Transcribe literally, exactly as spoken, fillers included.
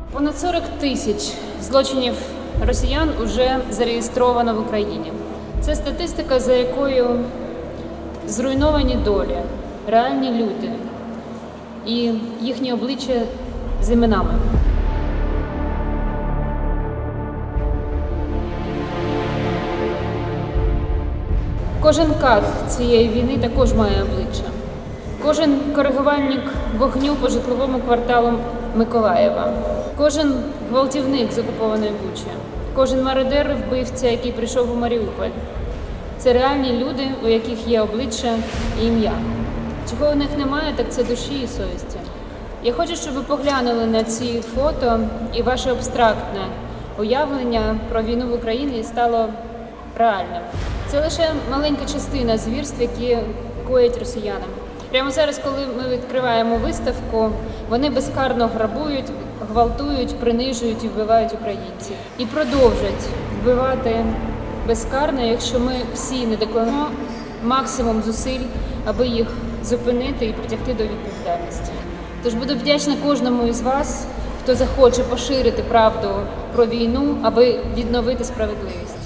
Понад сорок тисяч злочинів росіян вже зареєстровано в Україні. Це статистика, за якою зруйновані долі, реальні люди і їхні обличчя з іменами. Кожен кат цієї війни також має обличчя. Кожен коригувальник вогню по житловому кварталу Миколаєва, кожен гвалтівник з окупованої Бучі, кожен мародер-вбивця, який прийшов у Маріуполь. Це реальні люди, у яких є обличчя і ім'я. Чого у них немає, так це душі і совісті. Я хочу, щоб ви поглянули на ці фото, і ваше абстрактне уявлення про війну в Україні стало реальним. Це лише маленька частина звірств, які коять росіяни. Прямо зараз, коли ми відкриваємо виставку, вони безкарно грабують, гвалтують, принижують і вбивають українців. І продовжать вбивати безкарно, якщо ми всі не докладемо максимум зусиль, аби їх зупинити і притягти до відповідальності. Тож буду вдячна кожному із вас, хто захоче поширити правду про війну, аби відновити справедливість.